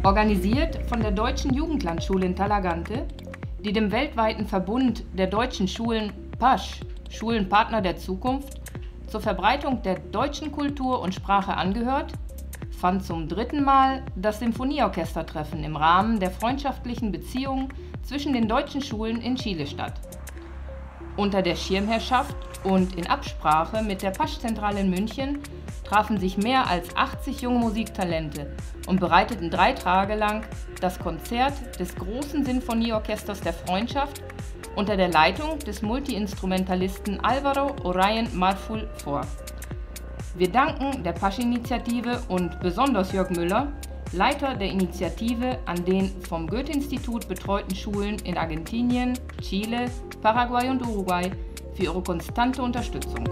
Organisiert von der Deutschen Jugendlandschule in Talagante, die dem weltweiten Verbund der deutschen Schulen PASCH, Schulenpartner der Zukunft, zur Verbreitung der deutschen Kultur und Sprache angehört, fand zum 3. Mal das Symphonieorchestertreffen im Rahmen der freundschaftlichen Beziehungen zwischen den deutschen Schulen in Chile statt. Unter der Schirmherrschaft und in Absprache mit der PASCH-Zentrale in München trafen sich mehr als 80 junge Musiktalente und bereiteten 3 Tage lang das Konzert des großen Sinfonieorchesters der Freundschaft unter der Leitung des Multiinstrumentalisten Álvaro Orion Marful vor. Wir danken der PASCH-Initiative und besonders Jörg Müller, Leiter der Initiative, an den vom Goethe-Institut betreuten Schulen in Argentinien, Chile, Paraguay und Uruguay für ihre konstante Unterstützung.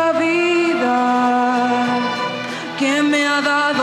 la vida que me ha dado